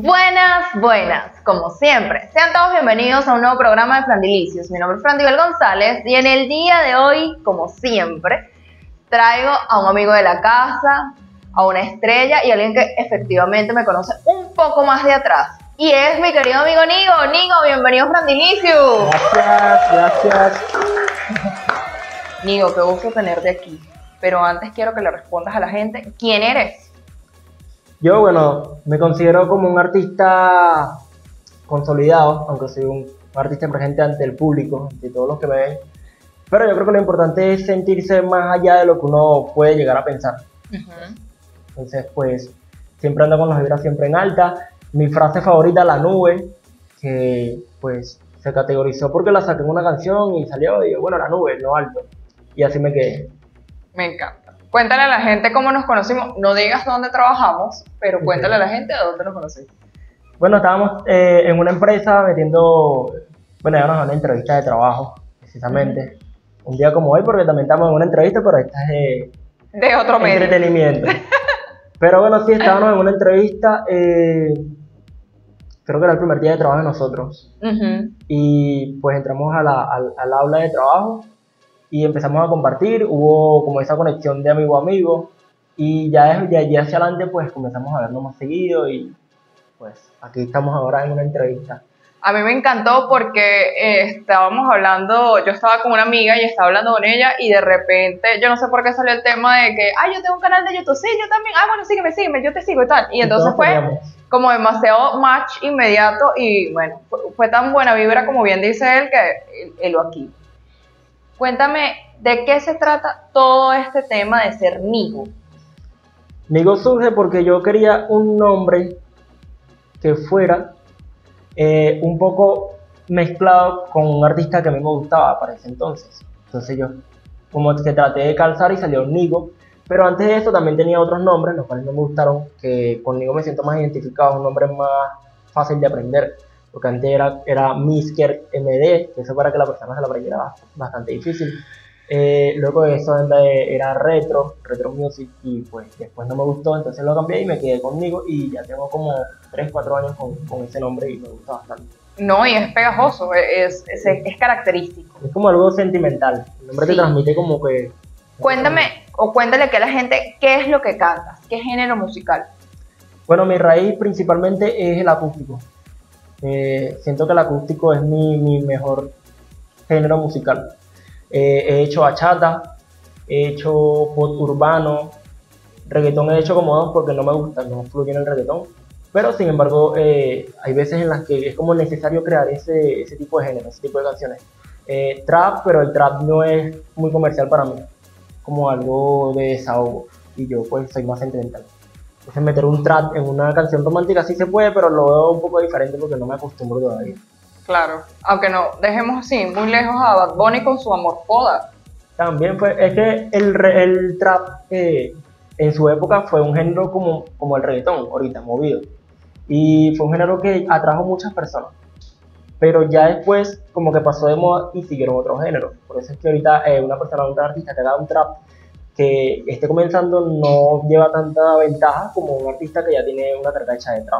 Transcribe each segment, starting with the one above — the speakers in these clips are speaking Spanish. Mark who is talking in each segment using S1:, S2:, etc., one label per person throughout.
S1: Buenas, buenas, como siempre. Sean todos bienvenidos a un nuevo programa de Frandilicious. Mi nombre es Frandibel González y en el día de hoy, como siempre, traigo a un amigo de la casa, a una estrella y a alguien que efectivamente me conoce un poco más de atrás. Y es mi querido amigo Nigo. Nigo, bienvenido a Frandilicious.
S2: Gracias.
S1: Nigo, qué gusto tenerte aquí. Pero antes quiero que le respondas a la gente, ¿quién eres?
S2: Yo, me considero como un artista consolidado, aunque soy un artista emergente ante el público, ante todos los que me ven. Pero yo creo que lo importante es sentirse más allá de lo que uno puede llegar a pensar. Entonces, pues, siempre ando con las vibras siempre en alta. Mi frase favorita, la nube, que pues se categorizó porque la saqué en una canción y salió, y yo, la nube, no alto. Y así me quedé.
S1: Me encanta. Cuéntale a la gente cómo nos conocimos. No digas dónde trabajamos, pero cuéntale a la gente de dónde nos conocimos.
S2: Bueno, estábamos en una empresa metiendo, íbamos a una entrevista de trabajo, precisamente. Un día como hoy, porque también estamos en una entrevista, pero esta es
S1: de otro medio.
S2: Entretenimiento. Pero bueno, sí, estábamos en una entrevista, creo que era el primer día de trabajo de nosotros. Y pues entramos al aula de trabajo y empezamos a compartir, hubo como esa conexión de amigo a amigo, y ya de allí hacia adelante pues comenzamos a vernos más seguido y pues aquí estamos ahora en una entrevista.
S1: A mí me encantó porque estábamos hablando, yo estaba con una amiga y estaba hablando con ella y de repente, yo no sé por qué salió el tema de que, yo tengo un canal de YouTube, sí, yo también, bueno, sígueme, yo te sigo y tal. Y entonces fue como demasiado match inmediato y bueno, fue tan buena vibra como bien dice él que él lo aquí. Cuéntame, ¿de qué se trata todo este tema de ser Nigo?
S2: Nigo surge porque yo quería un nombre que fuera un poco mezclado con un artista que a mí me gustaba para ese entonces. Entonces yo como que traté de calzar y salió Nigo, pero antes de eso también tenía otros nombres, los cuales no me gustaron, que con Nigo me siento más identificado, un nombre más fácil de aprender. Porque antes era Misker MD, que eso para que la persona se lo aprendiera bastante difícil. Luego de eso era Retro Music, y pues después no me gustó, entonces lo cambié y me quedé conmigo y ya tengo como 3-4 años con ese nombre y me gusta bastante.
S1: No, y es pegajoso, es característico.
S2: Es como algo sentimental, el nombre te transmite como que...
S1: Cuéntame, o cuéntale que a la gente, ¿qué es lo que cantas? ¿Qué género musical?
S2: Bueno, mi raíz principalmente es el acústico. Siento que el acústico es mi mejor género musical. He hecho bachata, he hecho pop urbano, reggaetón he hecho como dos porque no me gusta, no fluye en el reggaetón. Pero sin embargo hay veces en las que es como necesario crear ese tipo de género, ese tipo de canciones. Trap, pero el trap no es muy comercial para mí, como algo de desahogo. Y yo pues soy más sentimental. Entonces meter un trap en una canción romántica sí se puede, pero lo veo un poco diferente porque no me acostumbro todavía.
S1: Claro, aunque no, dejemos así, muy lejos a Bad Bunny con su Amor Foda.
S2: También es que el trap en su época fue un género como el reggaetón, ahorita, movido. Y fue un género que atrajo muchas personas. Pero ya después como que pasó de moda y siguieron otros géneros. Por eso es que ahorita un artista que haga un trap que esté comenzando no lleva tanta ventaja como un artista que ya tiene una carrera hecha de trap.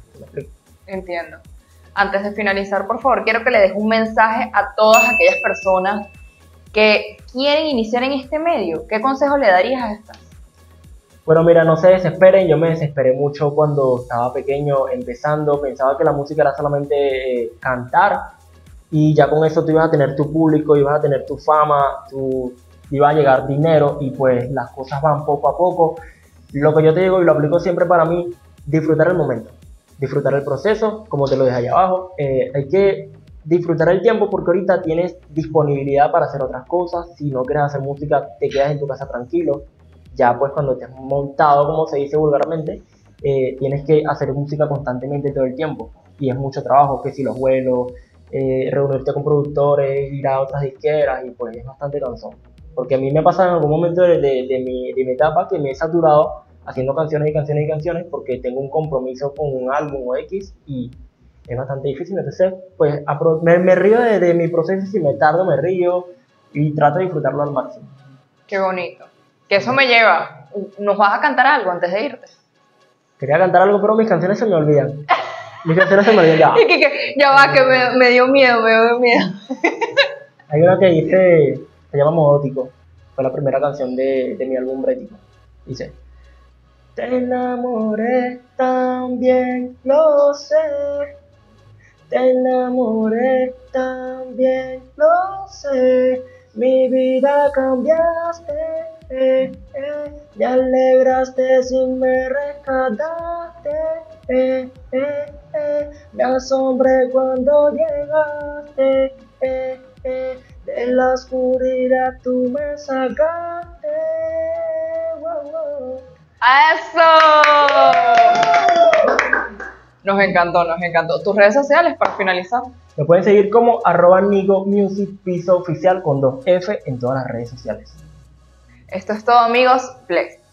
S1: Entiendo. Antes de finalizar, por favor, quiero que le dejes un mensaje a todas aquellas personas que quieren iniciar en este medio. ¿Qué consejo le darías a estas?
S2: Bueno, mira, no se desesperen. Yo me desesperé mucho cuando estaba pequeño, empezando. Pensaba que la música era solamente cantar y ya con eso tú ibas a tener tu público, ibas a tener tu fama, iba a llegar dinero y pues las cosas van poco a poco. Lo que yo te digo y lo aplico siempre para mí, disfrutar el momento, disfrutar el proceso, como te lo dije allá abajo. Hay que disfrutar el tiempo porque ahorita tienes disponibilidad para hacer otras cosas. Si no quieres hacer música, te quedas en tu casa tranquilo. Ya pues cuando te has montado, como se dice vulgarmente, tienes que hacer música constantemente todo el tiempo y es mucho trabajo, que si los vuelos, reunirte con productores, ir a otras disqueras y pues es bastante cansón. Porque a mí me pasa en algún momento de mi etapa que me he saturado haciendo canciones y canciones porque tengo un compromiso con un álbum o X y es bastante difícil. Entonces, pues me río de mi proceso, si me tardo me río y trato de disfrutarlo al máximo.
S1: Qué bonito. Que eso me lleva. ¿Nos vas a cantar algo antes de irte?
S2: Quería cantar algo, pero mis canciones se me olvidan. Mis canciones se me olvidan ya.
S1: Y ya va, que me dio miedo, me dio miedo.
S2: Hay una que dice, se llama Modótico. Fue la primera canción de mi álbum Brético. Dice: te enamoré también, lo sé. Te enamoré también, lo sé. Mi vida cambiaste, me alegraste sin me rescataste, me asombré cuando llegaste, de la oscuridad tú me sacaste. Wow, wow.
S1: ¡Eso! Nos encantó, nos encantó. ¿Tus redes sociales para finalizar?
S2: Me pueden seguir como @Nigo Music piso oficial con 2F en todas las redes sociales.
S1: Esto es todo, amigos. Flex.